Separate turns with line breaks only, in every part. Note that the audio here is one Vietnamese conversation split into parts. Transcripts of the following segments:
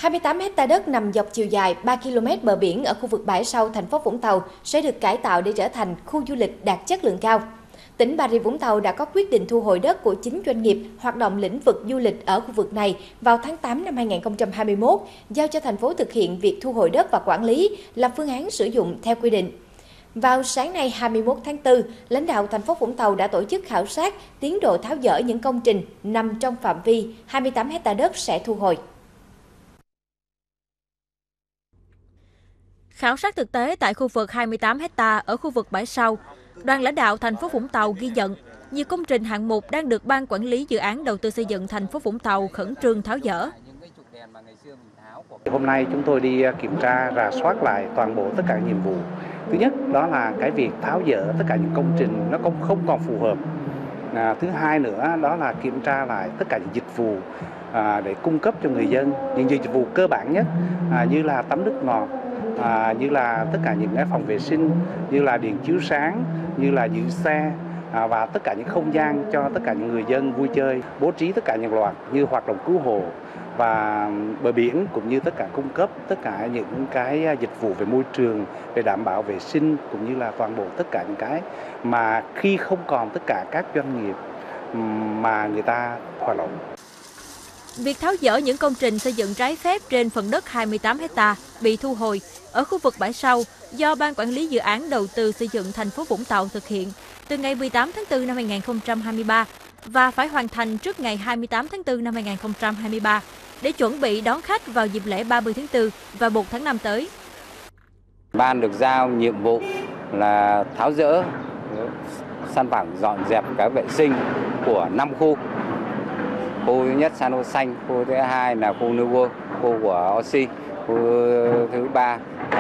28 hectare đất nằm dọc chiều dài 3 km bờ biển ở khu vực bãi sau thành phố Vũng Tàu sẽ được cải tạo để trở thành khu du lịch đạt chất lượng cao. Tỉnh Bà Rịa Vũng Tàu đã có quyết định thu hồi đất của 9 doanh nghiệp hoạt động lĩnh vực du lịch ở khu vực này vào tháng 8 năm 2021, giao cho thành phố thực hiện việc thu hồi đất và quản lý, lập phương án sử dụng theo quy định. Vào sáng nay 21 tháng 4, lãnh đạo thành phố Vũng Tàu đã tổ chức khảo sát tiến độ tháo dỡ những công trình nằm trong phạm vi 28 hectare đất sẽ thu hồi.
Khảo sát thực tế tại khu vực 28 hectare ở khu vực bãi sau, đoàn lãnh đạo thành phố Vũng Tàu ghi nhận nhiều công trình hạng mục đang được Ban Quản lý Dự án Đầu tư xây dựng thành phố Vũng Tàu khẩn trương tháo dỡ.
Hôm nay chúng tôi đi kiểm tra, rà soát lại toàn bộ tất cả nhiệm vụ. Thứ nhất đó là cái việc tháo dỡ tất cả những công trình nó không còn phù hợp. Thứ hai nữa đó là kiểm tra lại tất cả những dịch vụ để cung cấp cho người dân, những dịch vụ cơ bản nhất như là tắm nước ngọt, như là tất cả những cái phòng vệ sinh, như là điện chiếu sáng, như là giữ xe và tất cả những không gian cho tất cả những người dân vui chơi, bố trí tất cả những loạt như hoạt động cứu hộ và bờ biển, cũng như tất cả cung cấp tất cả những cái dịch vụ về môi trường, về đảm bảo vệ sinh, cũng như là toàn bộ tất cả những cái mà khi không còn tất cả các doanh nghiệp mà người ta hoạt động.
Việc tháo dỡ những công trình xây dựng trái phép trên phần đất 28 hectare bị thu hồi ở khu vực bãi sau do Ban Quản lý Dự án Đầu tư xây dựng thành phố Vũng Tàu thực hiện từ ngày 18 tháng 4 năm 2023 và phải hoàn thành trước ngày 28 tháng 4 năm 2023 để chuẩn bị đón khách vào dịp lễ 30 tháng 4 và 1 tháng 5 tới.
Ban được giao nhiệm vụ là tháo dỡ, san phẳng, dọn dẹp cái vệ sinh của 5 khu. Khu thứ nhất san hô xanh, khu thứ hai là khu New World, khu của Oxy, khu thứ ba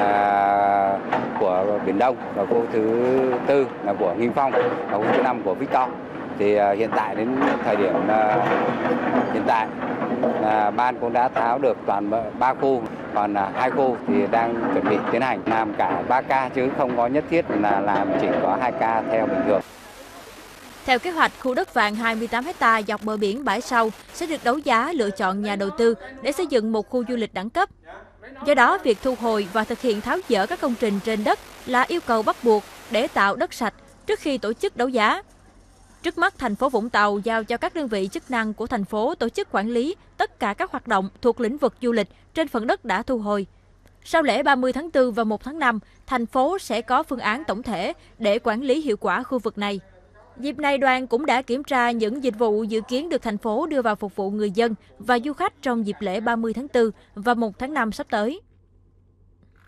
là của Biển Đông và khu thứ tư là của Nghinh Phong và khu thứ 5 của Victor. Thì hiện tại đến thời điểm hiện tại là ban cũng đã tháo được toàn 3 khu, còn 2 khu thì đang chuẩn bị tiến hành làm cả 3 ca chứ không có nhất thiết là làm chỉ có 2 ca theo bình thường.
Theo kế hoạch, khu đất vàng 28 hectare dọc bờ biển bãi sau sẽ được đấu giá lựa chọn nhà đầu tư để xây dựng một khu du lịch đẳng cấp. Do đó, việc thu hồi và thực hiện tháo dỡ các công trình trên đất là yêu cầu bắt buộc để tạo đất sạch trước khi tổ chức đấu giá. Trước mắt, thành phố Vũng Tàu giao cho các đơn vị chức năng của thành phố tổ chức quản lý tất cả các hoạt động thuộc lĩnh vực du lịch trên phần đất đã thu hồi. Sau lễ 30 tháng 4 và 1 tháng 5, thành phố sẽ có phương án tổng thể để quản lý hiệu quả khu vực này. Dịp này, đoàn cũng đã kiểm tra những dịch vụ dự kiến được thành phố đưa vào phục vụ người dân và du khách trong dịp lễ 30 tháng 4 và 1 tháng 5 sắp tới.